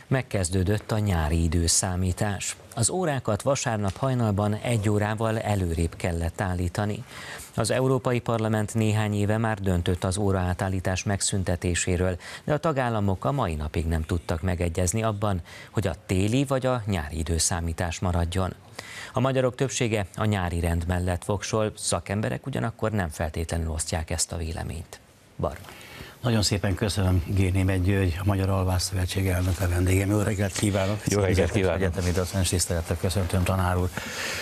Megkezdődött a nyári időszámítás. Az órákat vasárnap hajnalban 1 órával előrébb kellett állítani. Az Európai Parlament néhány éve már döntött az óraátállítás megszüntetéséről, de a tagállamok a mai napig nem tudtak megegyezni abban, hogy a téli vagy a nyári időszámítás maradjon. A magyarok többsége a nyári rend mellett voksol, szakemberek ugyanakkor nem feltétlenül osztják ezt a véleményt. Barna. Nagyon szépen köszönöm Génémet György, a Magyar Alvászszövetség elnöke vendégem. Jó reggelt kívánok! Jó reggelt kívánok! Egyetemi docens tisztelettel köszöntöm, tanár úr.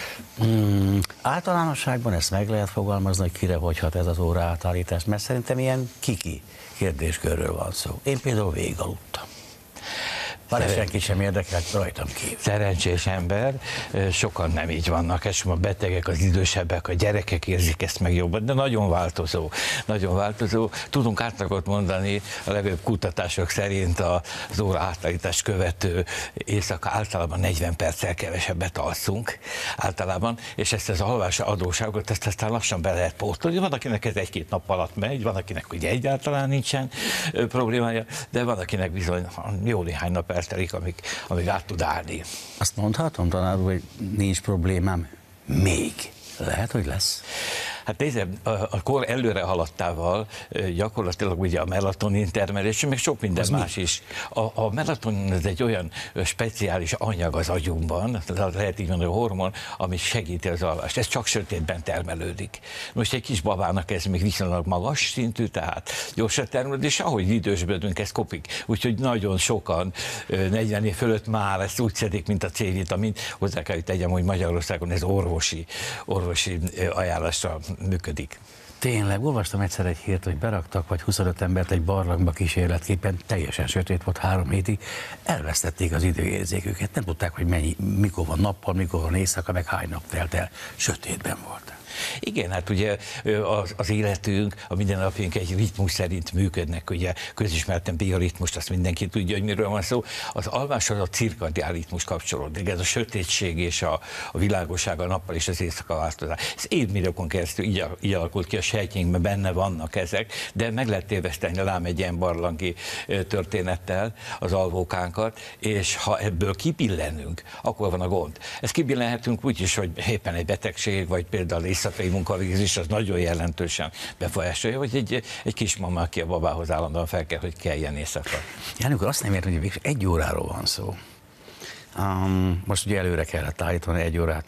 Általánosságban ezt meg lehet fogalmazni, hogy kire hogyhat ez az óraátállítás, mert szerintem ilyen kiki kérdéskörről van szó. Én például végigaludtam. Már senki sem érdekelt rajtam kívül. Szerencsés ember, sokan nem így vannak, elsősorban a betegek, az idősebbek, a gyerekek érzik ezt meg jobban, de nagyon változó, nagyon változó. Tudunk átlagot mondani, a legjobb kutatások szerint az óra átállítást követő éjszaka általában 40 perccel kevesebbet alszunk általában, és ezt az alvás adóságot, ezt aztán lassan be lehet pótolni. Van, akinek ez 1-2 nap alatt megy, van, akinek ugye egyáltalán nincsen problémája, de van, akinek bizony jó néhány nap eltelik, amíg át tud állni. Azt mondhatom, tanár úr, hogy nincs problémám még. Lehet, hogy lesz. Hát nézd, a kor előre haladtával gyakorlatilag ugye a melatonin termelés, meg sok minden más is. A melatonin ez egy olyan speciális anyag az agyunkban, lehet így mondani, a hormon, ami segíti az alvást. Ez csak sötétben termelődik. Most egy kis babának ez még viszonylag magas szintű, tehát gyorsan termelődik, és ahogy idősödünk, ez kopik. Úgyhogy nagyon sokan 40 év fölött már ezt úgy szedik, mint a C-vitamin. Hozzá kell, hogy tegyem, hogy Magyarországon ez orvosi ajánlásra működik. Tényleg, olvastam egyszer egy hírt, hogy beraktak vagy 25 embert egy barlangba kísérletképpen, teljesen sötét volt 3 hétig, elvesztették az időérzéküket, nem tudták, hogy mikor van nappal, mikor van éjszaka, meg hány nap telt el, sötétben volt. Igen, hát ugye az életünk, a mindennapjunk egy ritmus szerint működnek, ugye közismerten bioritmust, azt mindenki tudja, hogy miről van szó. Az alváshoz a cirkadián ritmus kapcsolódik, ez a sötétség és a világosság, a nappal és az éjszaka változás. Ez évmilliókon keresztül így alakult ki a sejtjeinkben, benne vannak ezek, de meg lehet téveszteni lám egy ilyen barlangi történettel az alvókánkat, és ha ebből kibillenünk, akkor van a gond. Ezt kibillenhetünk úgy is, hogy éppen egy betegség, vagy például éjszakai munkavégzés, az nagyon jelentősen befolyásolja, hogy egy kismama, aki a babához állandóan fel kell, hogy keljen éjszaka. János úr, azt nem értem, hogy végül 1 óráról van szó. Most ugye előre kellett állítani 1 órát,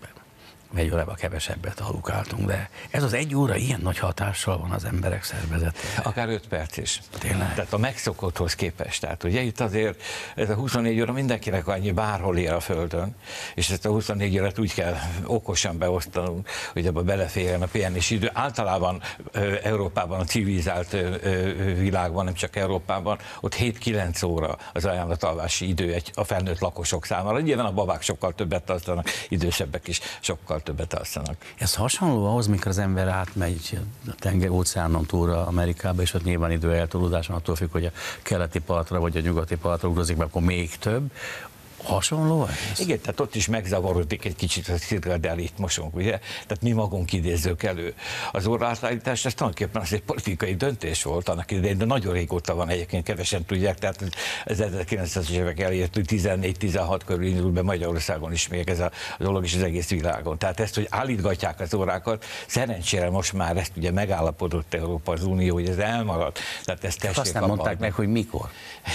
1 órában kevesebbet alukáltunk, de ez az 1 óra ilyen nagy hatással van az emberek szervezetére. Akár 5 perc is. Tényleg? Tehát a megszokotthoz képest. Tehát ugye itt azért ez a 24 óra mindenkinek annyi, bárhol él a Földön, és ezt a 24 órát úgy kell okosan beosztanunk, hogy abba beleférjen a pihenés idő. Általában Európában, a civilizált világban, nem csak Európában, ott 7-9 óra az ajánlott alvási idő a felnőtt lakosok számára. Nyilván a babák sokkal többet alszanak, idősebbek is sokkal többet alszanak. Ez hasonló ahhoz, mikor az ember átmegy a tenger óceánon túlra Amerikába, és ott nyilván időeltolódáson attól függ, hogy a keleti partra vagy a nyugati partra utazik, mert akkor még több. Hasonló ez? Igen, tehát ott is megzavarodik egy kicsit a cirkadián ritmusunk, ugye? Tehát mi magunk idézzük elő. Az óraátállítás, ez tulajdonképpen az egy politikai döntés volt annak idején, de nagyon régóta van, egyébként kevesen tudják, tehát az 1900-es évek elért, hogy 14-16 körül indult be Magyarországon is még ez a dolog is az egész világon. Tehát ezt, hogy állítgatják az órákat, szerencsére most már ezt ugye megállapodott Európa, az Unió, hogy ez elmarad. Tehát ezt tessék. Azt nem mondták meg, hogy mikor?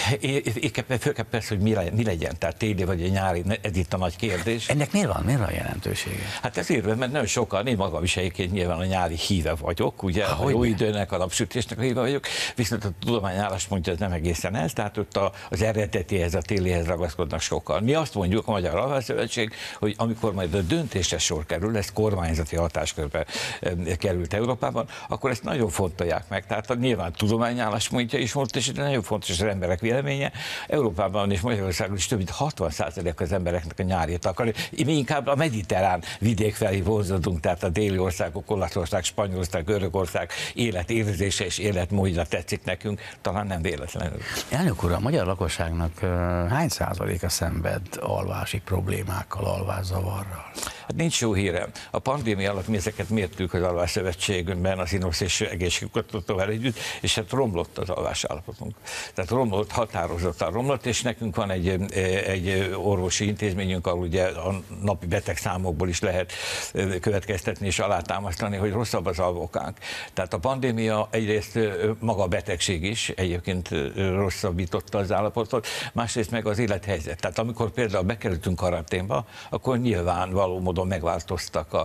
Főképp persze, hogy mi legyen, tehát téli vagy a nyári, ez itt a nagy kérdés. Ennek miért van jelentősége? Hát ezért, mert nagyon sokan, én magam is egyébként nyilván a nyári híve vagyok, ugye a jó időnek, a napsütésnek a híve vagyok, viszont a tudomány álláspontja ez nem egészen ez, tehát ott az eredetihez, a télihez ragaszkodnak sokan. Mi azt mondjuk, a Magyar Alvászszövetség, hogy amikor majd a döntésre sor kerül, ez kormányzati hatáskörbe került Európában, akkor ezt nagyon fontolják meg. Tehát nyilván a tudomány álláspontja is fontos, de nagyon fontos az emberek véleménye. Európában és Magyarországon is több mint 60% az embereknek a nyárit akar. Mi inkább a mediterrán vidék felé vonzódunk, tehát a déli országok, Olaszország, Spanyolország, Görögország életérzése és életmódja tetszik nekünk, talán nem véletlenül. Elnök úr, a magyar lakosságnak hány százaléka szenved alvási problémákkal, alvászavarral? Hát nincs jó hírem. A pandémia alatt mi ezeket mértük az Alvásszövetségben, az INOX és egészségkutatóval együtt, és hát romlott az alvásállapotunk. Tehát romlott, határozottan romlott, és nekünk van egy orvosi intézményünk, ahol ugye a napi betegszámokból is lehet következtetni és alátámasztani, hogy rosszabb az alvókánk. Tehát a pandémia egyrészt maga a betegség is egyébként rosszabbította az állapotot, másrészt meg az élethelyzet. Tehát amikor például bekerültünk karanténba, akkor nyilván való módon megváltoztak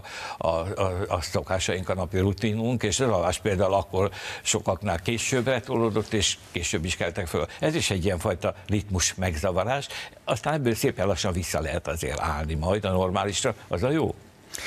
a szokásaink, a napi rutinunk, és az alvás például akkor sokaknál későbbre tolódott, és később is keltek föl. Ez is egy ilyenfajta ritmus megzavarás, aztán ebből szépen lassan vissza lehet azért állni majd a normálisra, az a jó.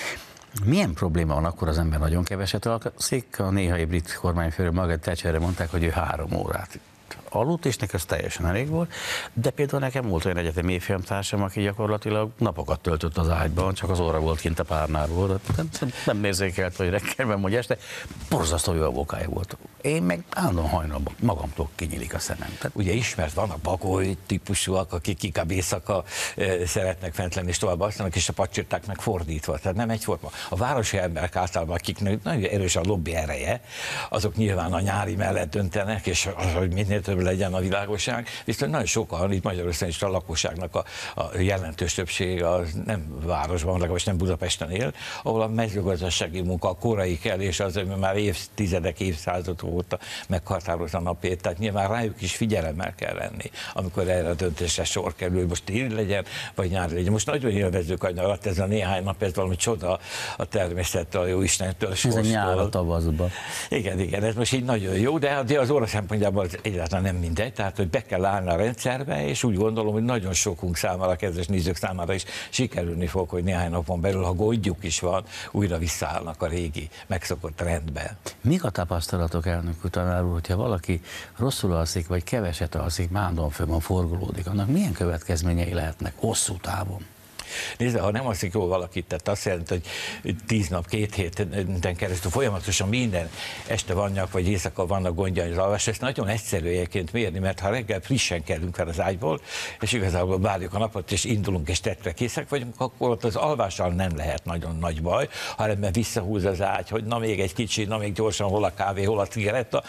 Milyen probléma van akkor, az ember nagyon keveset alszik? A néhai brit kormányfőről Margaret Thatcherre mondták, hogy ő 3 órát aludt, és neki az teljesen elég volt, de például nekem volt olyan egyetemi évfolyamtársam, aki gyakorlatilag napokat töltött az ágyban, csak az óra volt kint a párnáról, nem érzékelt, hogy reggelben vagy este, borzasztó jó avokája volt. Én meg állandóan hajnalban magamtól kinyílik a szemem. Ugye ismert vannak bagoly típusúak, akik inkább éjszaka szeretnek fent lenni, és tovább alszanak, és a pacsirták meg fordítva. Tehát nem egyforma. A városi emberek általában, akiknek nagyon erős a lobby ereje, azok nyilván a nyári mellett döntenek, és az, hogy minél több legyen a világosság, viszont nagyon sokan, itt Magyarországon is a lakosságnak a jelentős többsége az nem városban, legalábbis nem Budapesten él, ahol a mezőgazdasági munka, a korai kelés az, hogy már évtizedek, évszázadok óta meghatározza a napét, tehát nyilván rájuk is figyelemmel kell lenni, amikor erre a döntésre sor kerül, hogy most téli legyen, vagy nyári legyen. Most nagyon élvezők alatt ez a néhány nap, ez valami csoda a természettől, a jó Istentől, ez a nyár a tavaszban. Igen, ez most így nagyon jó, de az óra szempontjából az egyáltalán nem mindegy, tehát hogy be kell állni a rendszerbe, és úgy gondolom, hogy nagyon sokunk számára, kedves nézők számára is sikerülni fog, hogy néhány napon belül, ha gondjuk is van, újra visszaállnak a régi megszokott rendbe. Mik a tapasztalatok, elnök tanár úr, hogyha valaki rosszul alszik, vagy keveset alszik, mándon föl van, forgolódik, annak milyen következményei lehetnek hosszú távon? Nézd, ha nem alszik jól valakit, tehát azt jelenti, hogy 10 nap, 2 héten keresztül folyamatosan minden este vannak, vagy éjszaka vannak gondjai az alvás, ezt nagyon egyszerű egyébként mérni, mert ha reggel frissen kelünk fel az ágyból, és igazából várjuk a napot, és indulunk, és tettre készek vagyunk, akkor ott az alvással nem lehet nagyon nagy baj, hanem visszahúz az ágy, hogy na még egy kicsi, na még gyorsan, hol a kávé, hol a cigaretta,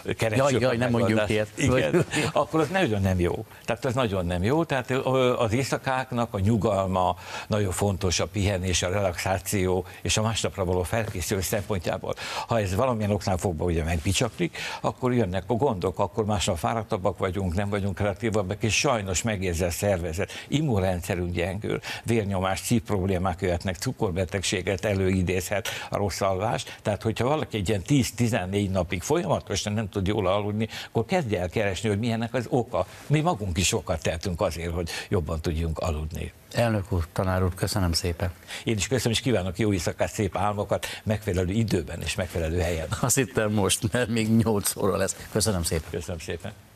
Jaj, nem mondjuk ilyet. Igen, akkor az nagyon nem jó. Tehát az nagyon nem jó, tehát az éjszakáknak a nyugalma, nagyon fontos a pihenés, a relaxáció és a másnapra való felkészülés szempontjából. Ha ez valamilyen oknál fogva ugye megbicsaklik, akkor jönnek a gondok, akkor másnap fáradtabbak vagyunk, nem vagyunk kreatívabbak, és sajnos megérzi a szervezet. Immunrendszerünk gyengül, vérnyomás, szívproblémák jöhetnek, cukorbetegséget előidézhet a rossz alvás. Tehát, hogyha valaki egy ilyen 10-14 napig folyamatosan nem tud jól aludni, akkor kezdje el keresni, hogy milyennek az oka. Mi magunk is sokat tehetünk azért, hogy jobban tudjunk aludni. Elnök úr, tanár úr, köszönöm szépen. Én is köszönöm, és kívánok jó éjszakát, szép álmokat, megfelelő időben és megfelelő helyen. Azt hittem most, mert még 8 óra lesz. Köszönöm szépen. Köszönöm szépen.